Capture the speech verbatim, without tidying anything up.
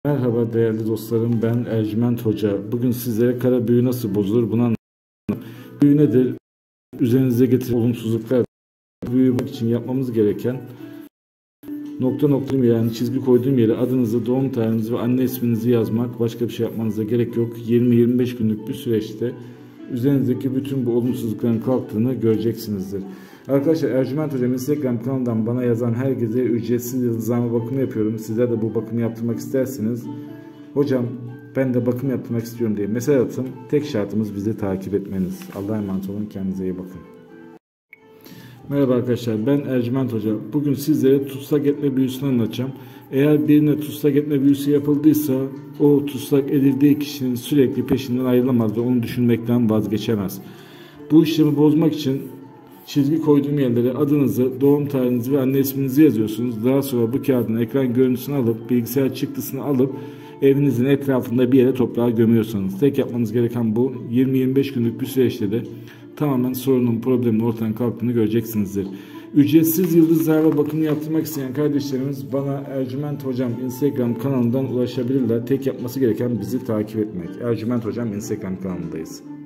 Merhaba değerli dostlarım, ben Ercüment Hoca. Bugün sizlere kara büyü nasıl bozulur bunu anlatacağım. Büyü nedir? Üzerinize getiren olumsuzluklar. Büyü için yapmamız gereken nokta nokta yani çizgi koyduğum yere adınızı, doğum tarihinizi ve anne isminizi yazmak. Başka bir şey yapmanıza gerek yok. yirmi yirmi beş günlük bir süreçte üzerinizdeki bütün bu olumsuzlukların kalktığını göreceksinizdir. Arkadaşlar, Ercüment Hocam Instagram kanalından bana yazan herkese ücretsiz yıldızlama bakımı yapıyorum. Sizler de bu bakımı yaptırmak isterseniz, hocam ben de bakım yaptırmak istiyorum diye mesaj atın. Tek şartımız bizi takip etmeniz. Allah'a emanet olun, kendinize iyi bakın. Merhaba arkadaşlar, ben Ercüment Hoca. Bugün sizlere tutsak etme büyüsünü anlatacağım. Eğer birine tutsak etme büyüsü yapıldıysa, o tutsak edildiği kişinin sürekli peşinden ayrılamaz ve onu düşünmekten vazgeçemez. Bu işlemi bozmak için çizgi koyduğum yerlere adınızı, doğum tarihinizi ve anne isminizi yazıyorsunuz. Daha sonra bu kağıdın ekran görüntüsünü alıp, bilgisayar çıktısını alıp evinizin etrafında bir yere toprağa gömüyorsanız, tek yapmanız gereken bu. yirmi yirmi beş günlük bir süreçte de tamamen sorunun, problemin ortadan kalktığını göreceksinizdir. Ücretsiz yıldız zarfa bakımı yaptırmak isteyen kardeşlerimiz bana Ercüment Hocam Instagram kanalından ulaşabilirler. Tek yapması gereken bizi takip etmek. Ercüment Hocam Instagram kanalındayız.